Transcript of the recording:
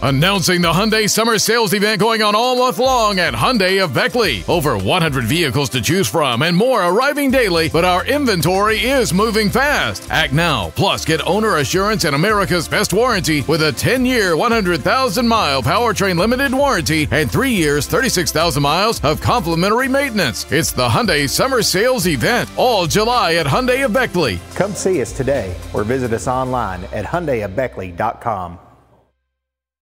Announcing the Hyundai Summer Sales Event going on all month long at Hyundai of Beckley. Over 100 vehicles to choose from and more arriving daily, but our inventory is moving fast. Act now, plus get owner assurance and America's best warranty with a 10-year, 100,000-mile powertrain limited warranty and 3 years, 36,000 miles of complimentary maintenance. It's the Hyundai Summer Sales Event, all July at Hyundai of Beckley. Come see us today or visit us online at HyundaiofBeckley.com.